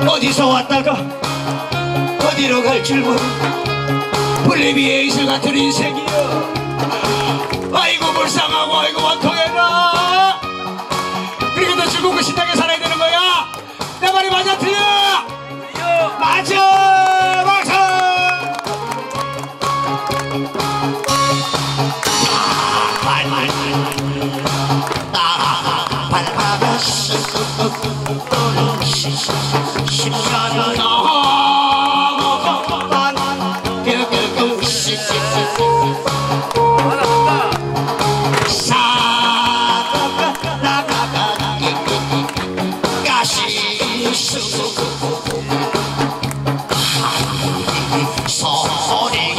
어디서 왔다가 어디로 갈 줄 모르고 볼리비아의 이슬 같은 인생이여. 아이고 불쌍하고 아이고 원통해라. 그리고 너 즐겁고 신나게 살아야 되는 거야. 내 말이 맞아 틀려? 맞아 맞아. 밟아가 쓱 십자가 넘어간 사다가 나가가 가시 소리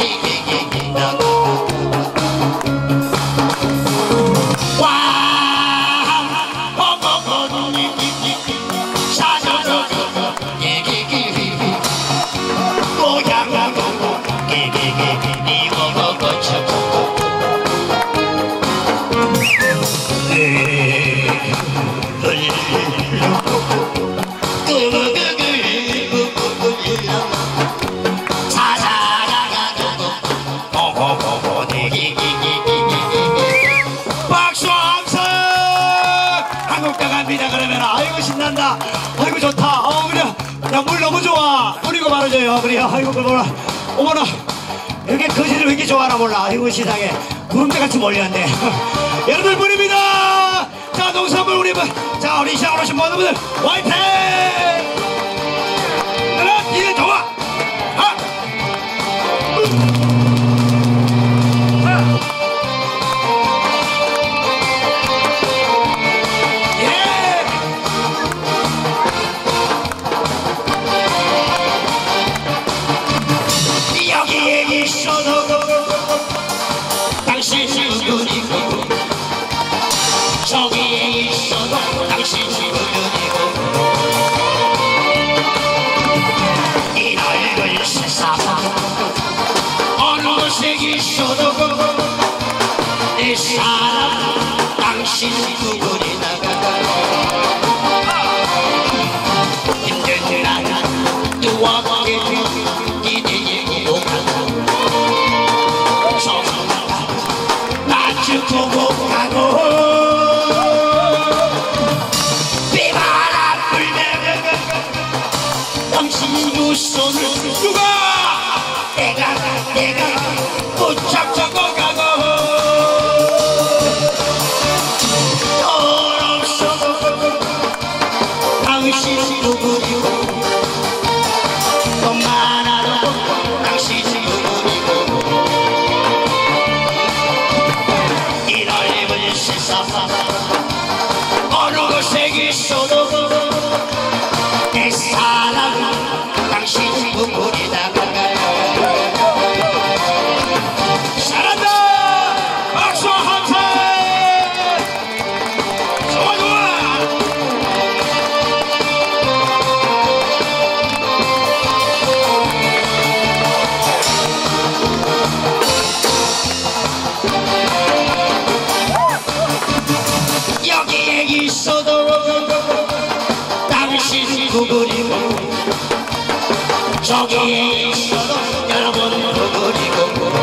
그러면 아이고 신난다. 아이고 좋다. 그래. 야, 물 너무 좋아. 뿌리고 말아줘요. 그래. 아이고 그러나 어머나 이렇게 거지를 왜 이렇게 좋아하나 몰라. 아이고 세상에 구름대같이 몰려왔네. 여러분 물입니다. 자 농산물 우리 자 우리 시장으로 오신 모든 분들 화이팅. 그래 이게 좋아. 당신이 누구니고 저기에 있어도 당신이 누구니고 이 넓은 세상 어느 곳에 있어도 내 사랑 당신이 누구니나 힘든 날 누워보게 기대고 마주보고 가고 비바람 불면 당신 두 손을 누가 내가 붙잡고 가고 돈 없어도 당신 누구리고 돈 많아도 당신 누구리고 어느 곳에 있어도 내 사랑은 당신 눈물이다. 잘한다. 박수 한번. 좋아 좋아. 여기에 있어도 당신 누구리고 저기에 있어도 여러분 누구리고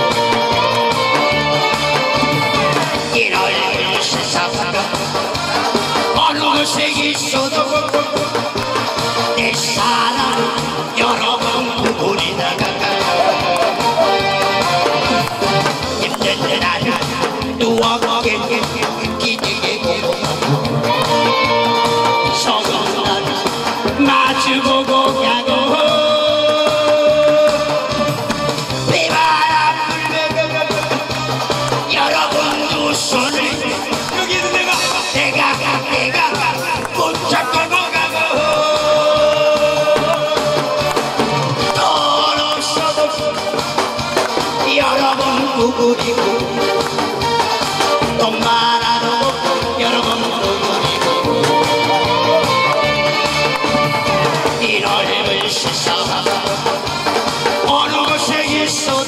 이 넓은 세상 어느 곳에 있어도 내 사랑은 여러분 누구리나 힘든 날 누워보게 기대고 서글한 마주보고 가고 비바람 불면 여러분 두 손을 여기 있는 내가 붙잡고 가고 돈 없어도 여러분 누구리고 돈 많아도 여러분 누구리고 이 넓은 세상 어느 곳에 있어도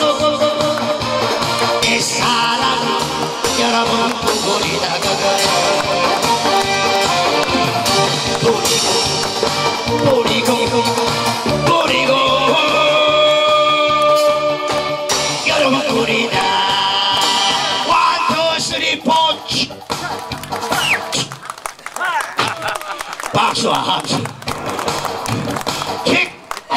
내 사랑 여러분 누구리다가 버리고 함수와 함수. 킥.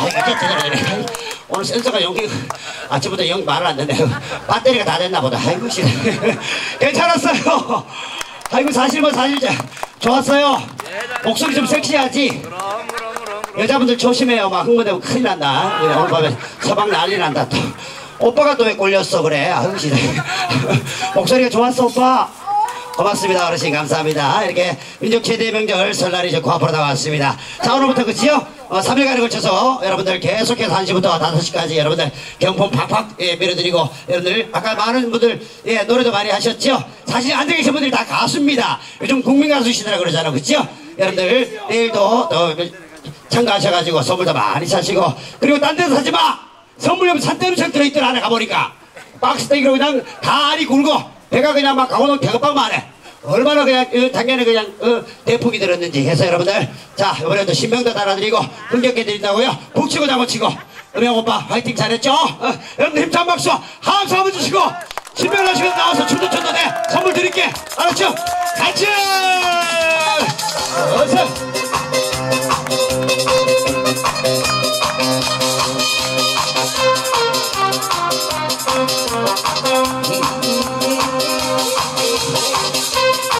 오늘 센서가 연기 아침부터 연기 말을 안 듣네. 배터리가 다 됐나 보다. 아이고 씨. 괜찮았어요. 아이고 사실 뭐 사실 좋았어요. 목소리 좀 섹시하지. 여자분들 조심해요. 막 흥분되면 큰일 난다. 오늘 밤에 서방 난리 난다. 또 오빠가 또 왜 꼴렸어 그래. 아이고 씨. 목소리가 좋았어 오빠. 고맙습니다 어르신 감사합니다. 이렇게 민족 최대의 명절 설날이 이제 코앞으로 다가왔습니다. 자 오늘부터 그치요? 3일간에 걸쳐서 여러분들 계속해서 1시부터 5시까지 여러분들 경품 팍팍 밀어드리고 여러분들 아까 많은 분들 노래도 많이 하셨죠? 사실 앉아 계신 분들이 다 가수입니다. 요즘 국민 가수시더라 그러잖아요 그치요? 여러분들 내일도 또 참가하셔가지고 선물도 많이 사시고 그리고 딴 데서 사지마! 선물용 산대루책 들어있더라 안에 가보니까 박스테이크로 그냥 다리 굴고 배가 그냥 막 강원도 대급박만 해. 얼마나 그냥 작년에 그냥 대폭이 들었는지 해서 여러분들 자 이번에도 신명도 달아드리고 흥겹게 드린다고요. 북치고 장어치고 음영 오빠 화이팅 잘했죠? 여러분들 힘찬 박수 함수 한번 주시고 신명하시고 나와서 춤도 췄는데 선물 드릴게 알았죠? 같이 어서